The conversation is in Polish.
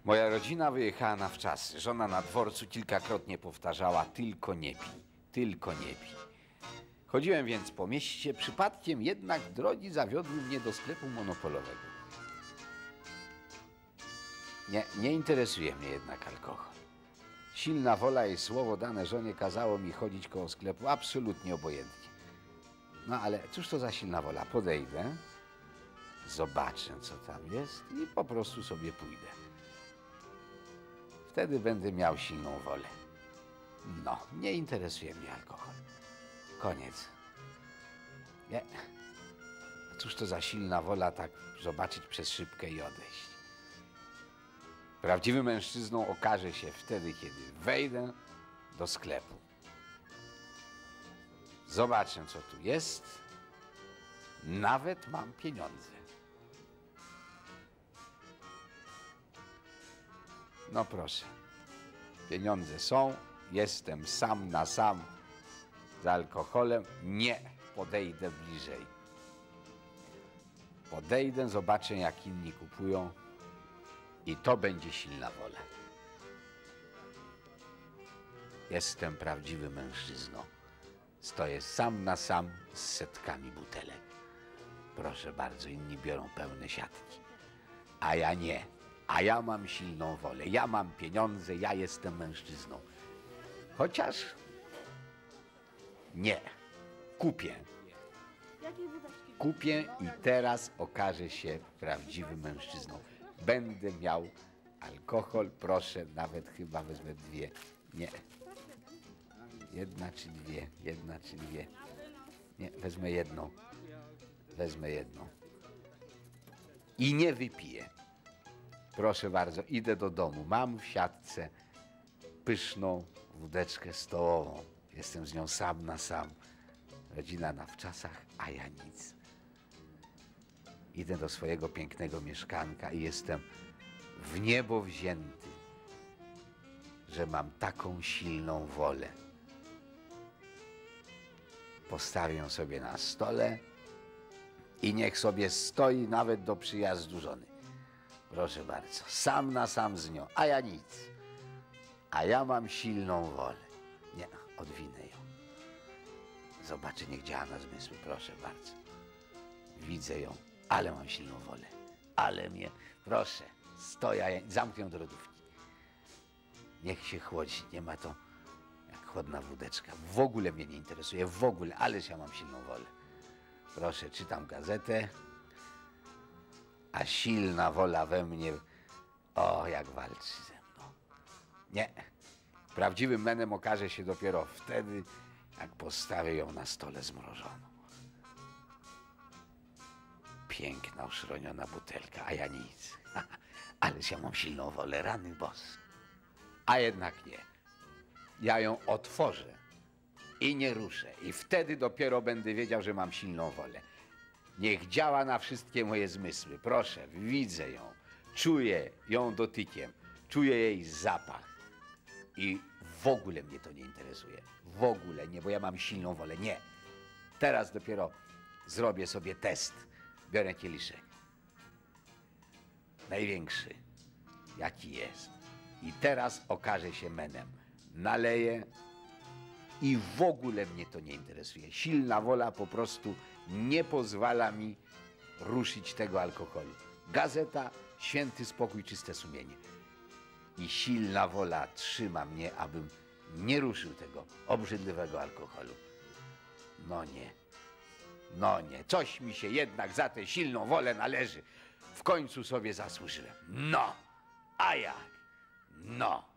Moja rodzina wyjechała na wczasy. Żona na dworcu kilkakrotnie powtarzała: tylko nie pij, tylko nie pij. Chodziłem więc po mieście, przypadkiem jednak drogi zawiodły mnie do sklepu monopolowego. Nie interesuje mnie jednak alkohol. Silna wola i słowo dane żonie kazało mi chodzić koło sklepu absolutnie obojętnie. No ale cóż to za silna wola? Podejdę, zobaczę, co tam jest i po prostu sobie pójdę. Wtedy będę miał silną wolę. No, nie interesuje mnie alkohol. Koniec. Nie. Cóż to za silna wola tak zobaczyć przez szybkę i odejść. Prawdziwym mężczyzną okaże się wtedy, kiedy wejdę do sklepu. Zobaczę, co tu jest. Nawet mam pieniądze. No proszę. Pieniądze są. Jestem sam na sam z alkoholem. Nie podejdę bliżej. Podejdę, zobaczę, jak inni kupują. I to będzie silna wola. Jestem prawdziwym mężczyzną. Stoję sam na sam z setkami butelek. Proszę bardzo, inni biorą pełne siatki. A ja nie. A ja mam silną wolę. Ja mam pieniądze, ja jestem mężczyzną. Chociaż nie. Kupię. Kupię i teraz okażę się prawdziwym mężczyzną. Będę miał alkohol, proszę, nawet chyba wezmę dwie. Nie. Jedna czy dwie, jedna czy dwie. Nie, wezmę jedną. Wezmę jedną. I nie wypiję. Proszę bardzo, idę do domu. Mam w siatce pyszną wódeczkę stołową. Jestem z nią sam na sam. Rodzina na wczasach, a ja nic. Idę do swojego pięknego mieszkanka i jestem w niebo wzięty, że mam taką silną wolę. Postawię ją sobie na stole i niech sobie stoi nawet do przyjazdu żony. Proszę bardzo, sam na sam z nią, a ja nic. A ja mam silną wolę. Nie, odwinę ją. Zobaczę, niech działa na zmysły, proszę bardzo. Widzę ją, ale mam silną wolę. Ale mnie, proszę, stoję, zamknę ją do lodówki. Niech się chłodzi, nie ma to jak chłodna wódeczka. W ogóle mnie nie interesuje, w ogóle, ależ ja mam silną wolę. Proszę, czytam gazetę, a silna wola we mnie, o, jak walczy ze mną. Nie, prawdziwym menem okaże się dopiero wtedy, jak postawię ją na stole zmrożoną. Piękna, uszroniona butelka, a ja nic. Ależ ja mam silną wolę, rany bos. A jednak nie. Ja ją otworzę i nie ruszę. I wtedy dopiero będę wiedział, że mam silną wolę. Niech działa na wszystkie moje zmysły. Proszę, widzę ją, czuję ją dotykiem, czuję jej zapach. I w ogóle mnie to nie interesuje. W ogóle nie, bo ja mam silną wolę. Nie. Teraz dopiero zrobię sobie test. Biorę kieliszek. Największy, jaki jest. I teraz okaże się menem. Naleję i w ogóle mnie to nie interesuje. Silna wola po prostu nie pozwala mi ruszyć tego alkoholu. Gazeta, święty spokój, czyste sumienie. I silna wola trzyma mnie, abym nie ruszył tego obrzydliwego alkoholu. No nie. No nie, coś mi się jednak za tę silną wolę należy. W końcu sobie zasłużyłem. No, a jak? No.